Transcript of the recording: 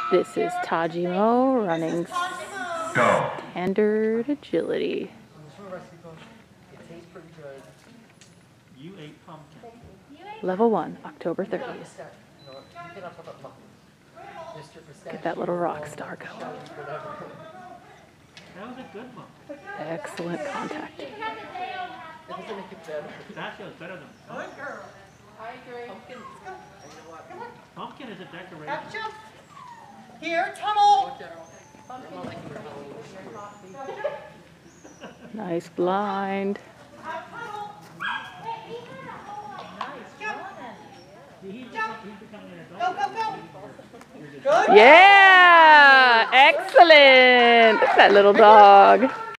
This is Tajimo running Go. standard agility. You ate pumpkin. Level 1, October 30th. Get that little rock star going. That was a good one. Excellent contact. Pistachio is better than pumpkin. Good girl. I agree. Pumpkin is a decoration. Action. Here, tunnel. Nice blind. He's becoming an Go, adult. go, go. Good. Yeah! Excellent! Look at that little dog.